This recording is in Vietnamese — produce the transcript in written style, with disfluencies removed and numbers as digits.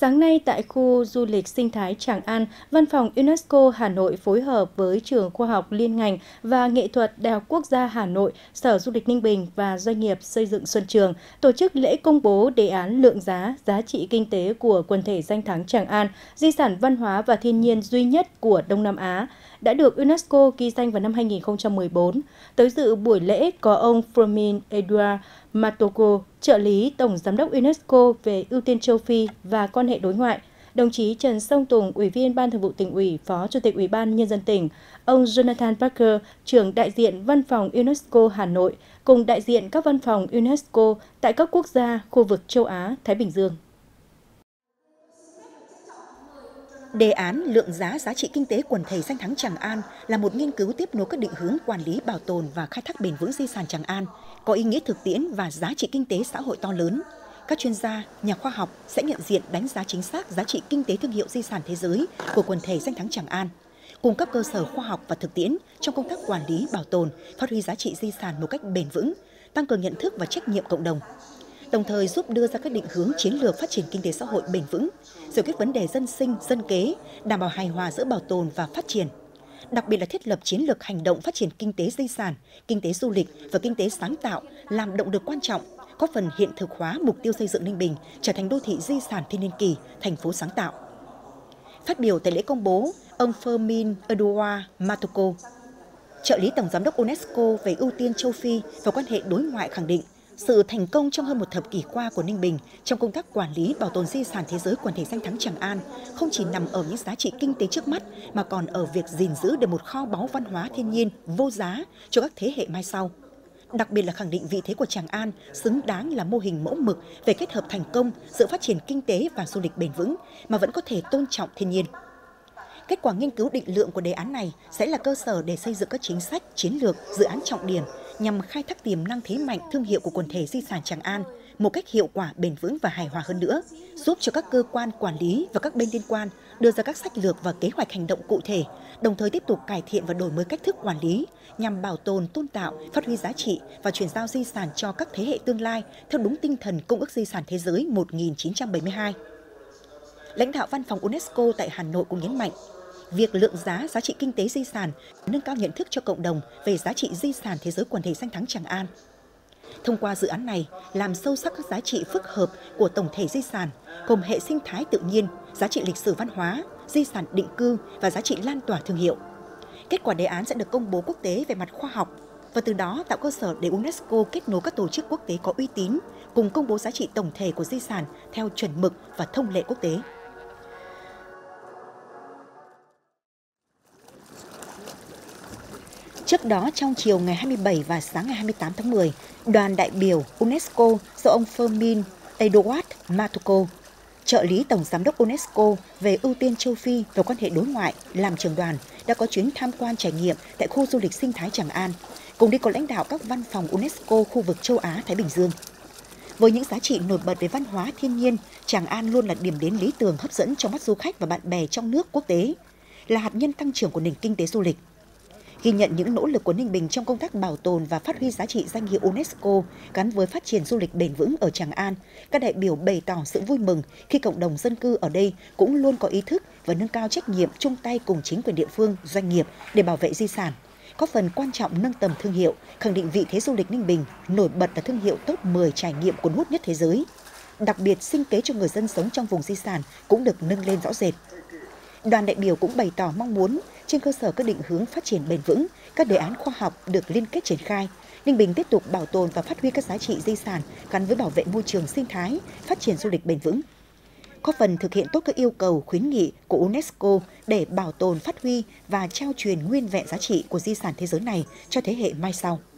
Sáng nay tại khu du lịch sinh thái Tràng An, Văn phòng UNESCO Hà Nội phối hợp với Trường Khoa học Liên ngành và Nghệ thuật Đại học Quốc gia Hà Nội, Sở Du lịch Ninh Bình và Doanh nghiệp Xây dựng Xuân Trường tổ chức lễ công bố đề án lượng giá, giá trị kinh tế của quần thể danh thắng Tràng An, di sản văn hóa và thiên nhiên duy nhất của Đông Nam Á, đã được UNESCO ghi danh vào năm 2014. Tới dự buổi lễ có ông Fermin Edouard Matoko, trợ lý Tổng Giám đốc UNESCO về ưu tiên châu Phi và quan hệ đối ngoại, đồng chí Trần Song Tùng, Ủy viên Ban Thường vụ Tỉnh ủy, Phó Chủ tịch Ủy ban Nhân dân tỉnh, ông Jonathan Parker, trưởng đại diện Văn phòng UNESCO Hà Nội, cùng đại diện các văn phòng UNESCO tại các quốc gia, khu vực châu Á, Thái Bình Dương. Đề án lượng giá giá trị kinh tế quần thể danh thắng Tràng An là một nghiên cứu tiếp nối các định hướng quản lý, bảo tồn và khai thác bền vững di sản Tràng An, có ý nghĩa thực tiễn và giá trị kinh tế xã hội to lớn. Các chuyên gia, nhà khoa học sẽ nhận diện đánh giá chính xác giá trị kinh tế thương hiệu di sản thế giới của quần thể danh thắng Tràng An, cung cấp cơ sở khoa học và thực tiễn trong công tác quản lý, bảo tồn, phát huy giá trị di sản một cách bền vững, tăng cường nhận thức và trách nhiệm cộng đồng, đồng thời giúp đưa ra các định hướng chiến lược phát triển kinh tế xã hội bền vững, giải quyết vấn đề dân sinh, dân kế, đảm bảo hài hòa giữa bảo tồn và phát triển. Đặc biệt là thiết lập chiến lược hành động phát triển kinh tế di sản, kinh tế du lịch và kinh tế sáng tạo làm động lực quan trọng, góp phần hiện thực hóa mục tiêu xây dựng Ninh Bình trở thành đô thị di sản thiên niên kỳ, thành phố sáng tạo. Phát biểu tại lễ công bố, ông Fermin Edouard Matoko, trợ lý Tổng Giám đốc UNESCO về ưu tiên châu Phi và quan hệ đối ngoại khẳng định, sự thành công trong hơn một thập kỷ qua của Ninh Bình trong công tác quản lý bảo tồn di sản thế giới quần thể danh thắng Tràng An không chỉ nằm ở những giá trị kinh tế trước mắt mà còn ở việc gìn giữ được một kho báu văn hóa thiên nhiên vô giá cho các thế hệ mai sau. Đặc biệt là khẳng định vị thế của Tràng An xứng đáng là mô hình mẫu mực về kết hợp thành công giữa phát triển kinh tế và du lịch bền vững mà vẫn có thể tôn trọng thiên nhiên. Kết quả nghiên cứu định lượng của đề án này sẽ là cơ sở để xây dựng các chính sách, chiến lược, dự án trọng điểm nhằm khai thác tiềm năng thế mạnh thương hiệu của quần thể di sản Tràng An một cách hiệu quả, bền vững và hài hòa hơn nữa, giúp cho các cơ quan quản lý và các bên liên quan đưa ra các sách lược và kế hoạch hành động cụ thể, đồng thời tiếp tục cải thiện và đổi mới cách thức quản lý nhằm bảo tồn, tôn tạo, phát huy giá trị và chuyển giao di sản cho các thế hệ tương lai theo đúng tinh thần Công ước Di sản Thế giới 1972. Lãnh đạo Văn phòng UNESCO tại Hà Nội cũng nhấn mạnh, việc lượng giá giá trị kinh tế di sản nâng cao nhận thức cho cộng đồng về giá trị di sản thế giới quần thể danh thắng Tràng An. Thông qua dự án này, làm sâu sắc các giá trị phức hợp của tổng thể di sản, gồm hệ sinh thái tự nhiên, giá trị lịch sử văn hóa, di sản định cư và giá trị lan tỏa thương hiệu. Kết quả đề án sẽ được công bố quốc tế về mặt khoa học và từ đó tạo cơ sở để UNESCO kết nối các tổ chức quốc tế có uy tín cùng công bố giá trị tổng thể của di sản theo chuẩn mực và thông lệ quốc tế. Trước đó, trong chiều ngày 27 và sáng ngày 28 tháng 10, đoàn đại biểu UNESCO do ông Fermin Edouard Matoko, trợ lý Tổng Giám đốc UNESCO về ưu tiên châu Phi và quan hệ đối ngoại, làm trưởng đoàn, đã có chuyến tham quan trải nghiệm tại khu du lịch sinh thái Tràng An, cùng đi có lãnh đạo các văn phòng UNESCO khu vực châu Á-Thái Bình Dương. Với những giá trị nổi bật về văn hóa thiên nhiên, Tràng An luôn là điểm đến lý tưởng hấp dẫn trong mắt du khách và bạn bè trong nước, quốc tế, là hạt nhân tăng trưởng của nền kinh tế du lịch. Ghi nhận những nỗ lực của Ninh Bình trong công tác bảo tồn và phát huy giá trị danh hiệu UNESCO gắn với phát triển du lịch bền vững ở Tràng An, các đại biểu bày tỏ sự vui mừng khi cộng đồng dân cư ở đây cũng luôn có ý thức và nâng cao trách nhiệm chung tay cùng chính quyền địa phương, doanh nghiệp để bảo vệ di sản, góp phần quan trọng nâng tầm thương hiệu, khẳng định vị thế du lịch Ninh Bình nổi bật là thương hiệu top 10 trải nghiệm cuốn hút nhất thế giới. Đặc biệt, sinh kế cho người dân sống trong vùng di sản cũng được nâng lên rõ rệt. Đoàn đại biểu cũng bày tỏ mong muốn trên cơ sở các định hướng phát triển bền vững, các đề án khoa học được liên kết triển khai, Ninh Bình tiếp tục bảo tồn và phát huy các giá trị di sản gắn với bảo vệ môi trường sinh thái, phát triển du lịch bền vững. Góp phần thực hiện tốt các yêu cầu khuyến nghị của UNESCO để bảo tồn, phát huy và trao truyền nguyên vẹn giá trị của di sản thế giới này cho thế hệ mai sau.